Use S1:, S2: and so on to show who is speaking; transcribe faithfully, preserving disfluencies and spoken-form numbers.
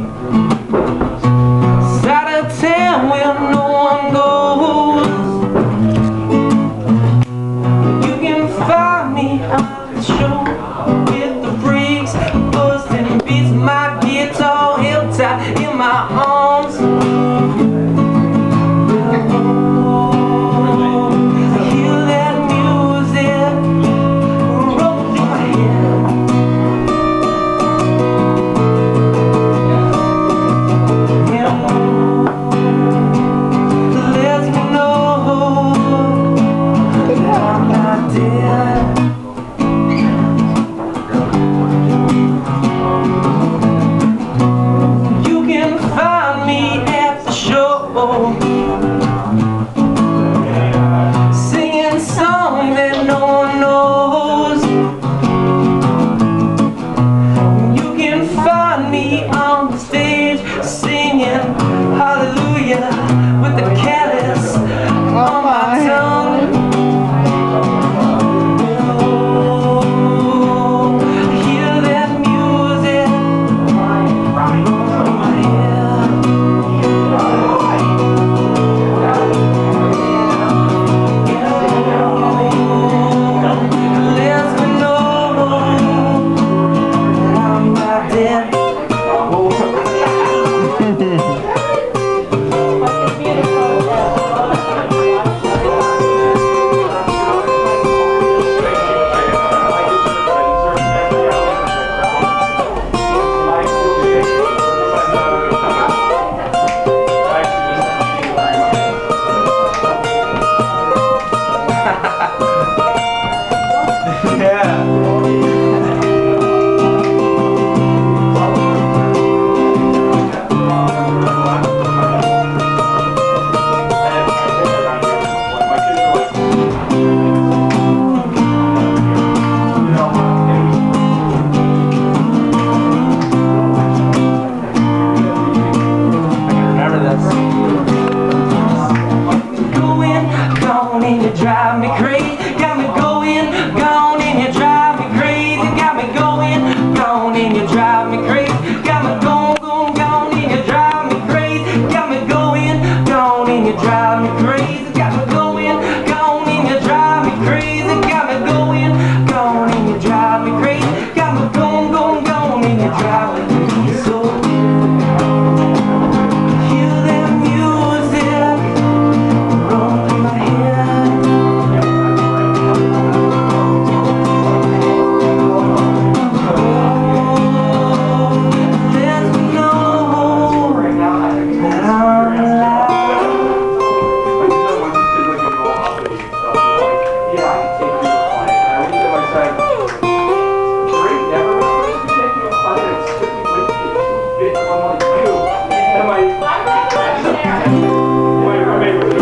S1: Side of town where no one goes. You can find me on the show with the freaks, busting beats, my guitar held tight in my arms. Hear that music roll through my head. Lets me know that I'm not dead. You can find me at the show, singing songs that no one knows. You can find me on the stage singing hallelujah with the callus on my tongue. Hear that music in my head. Lets me know that I'm not dead. Drive me crazy, got me going, gone, and you drive me crazy. Got me going, gone, and you drive me crazy. Got me going, going, gone, and you drive me crazy. Got me going, gone, and you drive me crazy. Got me going, gone, and you drive me crazy. Got me going, gone, and you drive me crazy. Got me going, going, gone, and you drive me crazy. So hear that music roll through my head.
S2: Wait, wait, wait.